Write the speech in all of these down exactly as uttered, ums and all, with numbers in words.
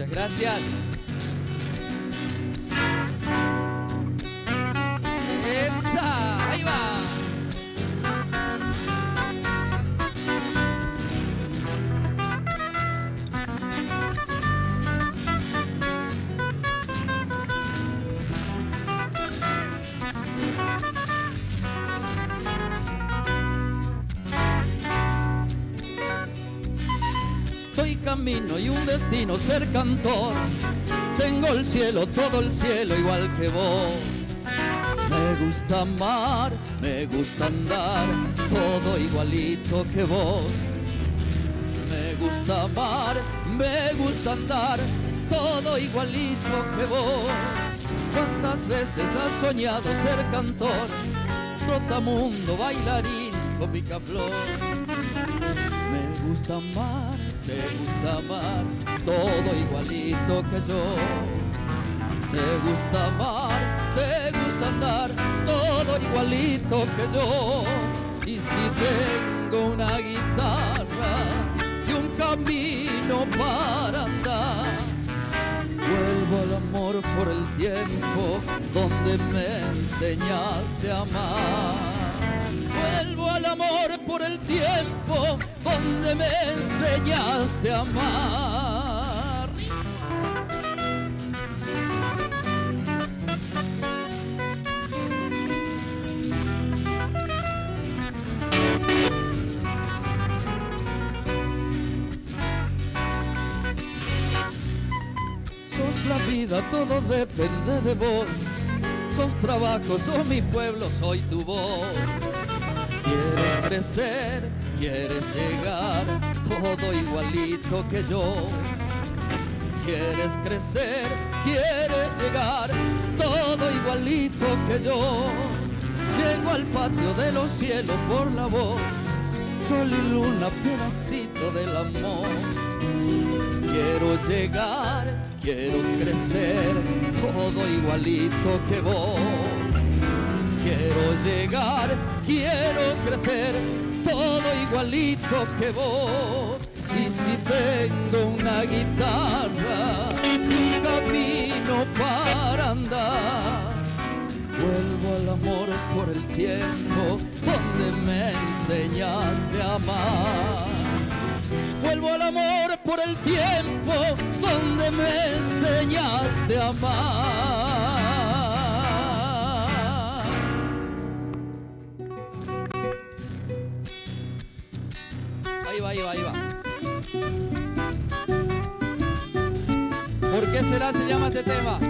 Gracias. Esa, ahí va. Soy camino y un destino, ser cantor. Tengo el cielo, todo el cielo igual que vos. Me gusta amar, me gusta andar, todo igualito que vos. Me gusta amar, me gusta andar, todo igualito que vos. ¿Cuántas veces has soñado ser cantor? Trotamundo, bailarín o picaflor. Me gusta amar, me gusta amar, todo igualito que yo. Me gusta amar, me gusta andar, todo igualito que yo. Y si tengo una guitarra y un camino para andar, vuelvo al amor por el tiempo donde me enseñaste a amar. Vuelvo al amor por el tiempo donde me enseñaste a amar. Sos la vida, todo depende de vos. Sos trabajo, sos mi pueblo, soy tu voz. Quieres crecer, quieres llegar, todo igualito que yo. Quieres crecer, quieres llegar, todo igualito que yo. Llego al patio de los cielos por la voz, sol y luna, pedacito del amor. Quiero llegar, quiero crecer, todo igualito que vos. Quiero llegar, quiero crecer, todo igualito que vos. Y si tengo una guitarra, un camino para andar, vuelvo al amor por el tiempo donde me enseñaste a amar. Vuelvo al amor por el tiempo donde me enseñaste a amar. Ahí va, ahí va, ahí va. ¿Por qué será se llama este tema?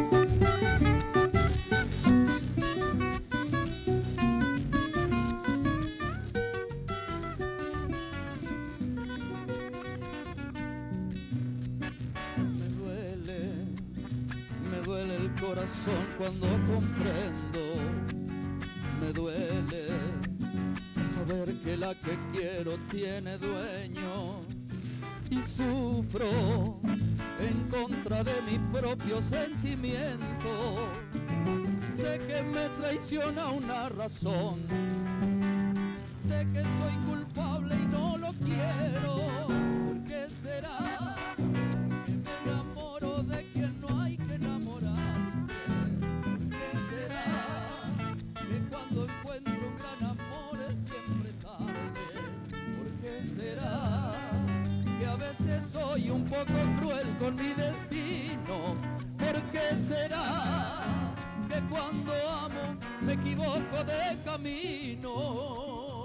Me duele, me duele el corazón cuando comprendo. Me duele saber que la que quiero tiene dueño, y sufro en contra de mi propio sentimiento. Sé que me traiciona una razón, sé que soy culpable y no lo quiero. ¿Por qué será que me enamoro de quien no hay que enamorarse? ¿Por qué será que cuando encuentro un gran amor es siempre tarde? ¿Por qué será que a veces soy un poco cruel con mi destino? ¿Por qué será que cuando amo me equivoco de camino?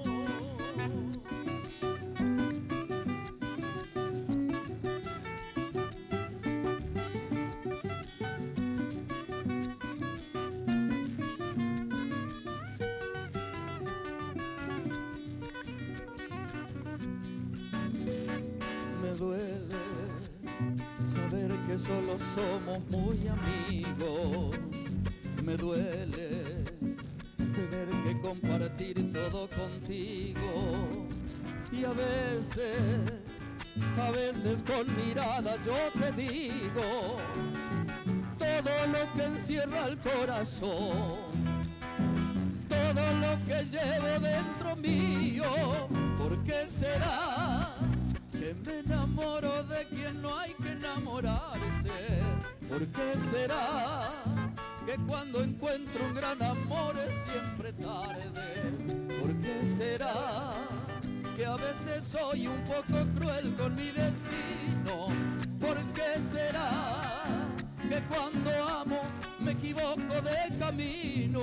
Me duele saber que solo somos muy amigos. Me duele tener que compartir todo contigo. Y a veces, a veces con mirada yo te digo todo lo que encierra el corazón, todo lo que llevo dentro mío. ¿Por qué será que que me enamoro de quien no hay que enamorarse. ¿Por qué será que cuando encuentro un gran amor es siempre tarde? ¿Por qué será que a veces soy un poco cruel con mi destino? ¿Por qué será que cuando amo me equivoco de camino?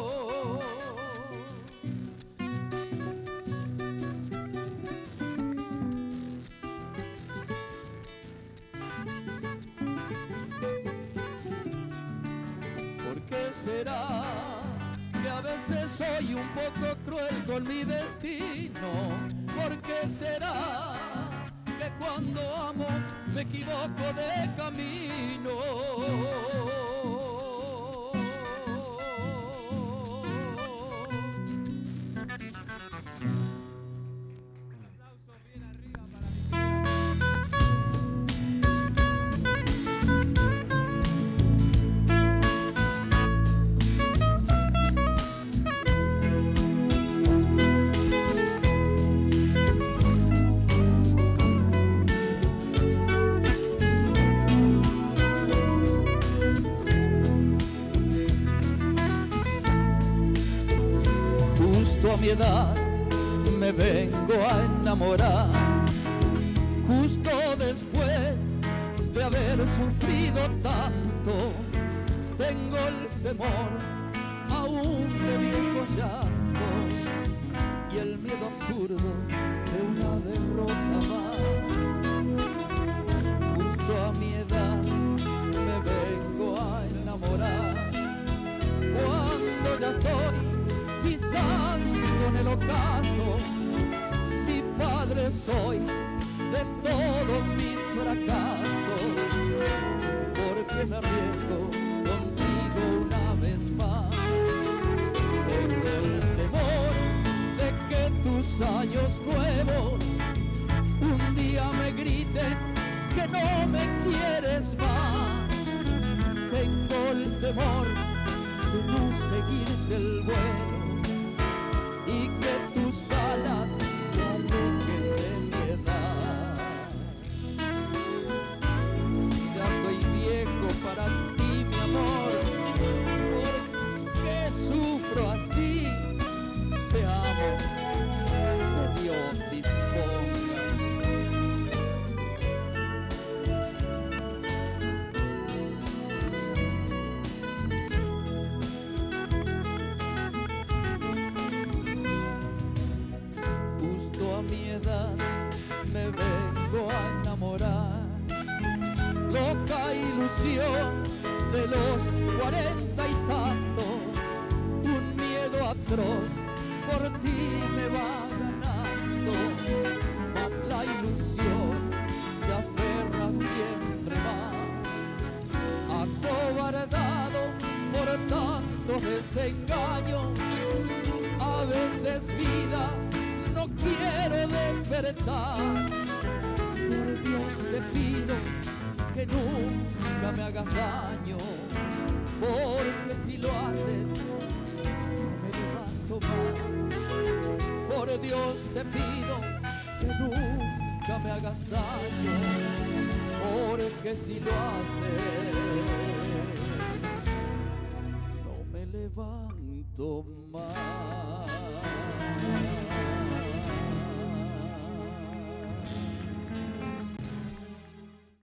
¿Por qué será que a veces soy un poco cruel con mi destino? ¿Por qué será que cuando amo me equivoco de camino? A mi edad me vengo a enamorar, justo después de haber sufrido tanto. Tengo el temor aún de viejos llantos y el miedo absurdo de una derrota más. Justo a mi edad me vengo a enamorar, cuando ya estoy pisando en el ocaso. Si padre soy de todos mis fracasos, porque me arriesgo contigo una vez más. Tengo el temor de que tus años nuevos un día me griten que no me quieres más. Tengo el temor de no seguirte el vuelo y que tus alas me alejen de mi edad. Ya estoy viejo para ti, mi amor, ¿por qué sufro así? Te amo, que Dios disponga. A mi edad me vengo a enamorar, loca ilusión de los cuarenta y tantos, un miedo atroz por ti me va ganando, mas la ilusión se aferra siempre más, acobardado por tantos desengaños. A veces vida no quiero despertar. Por Dios te pido que nunca me hagas daño, porque si lo haces me levanto más. Por Dios te pido que nunca me hagas daño, porque si lo haces no me levanto más.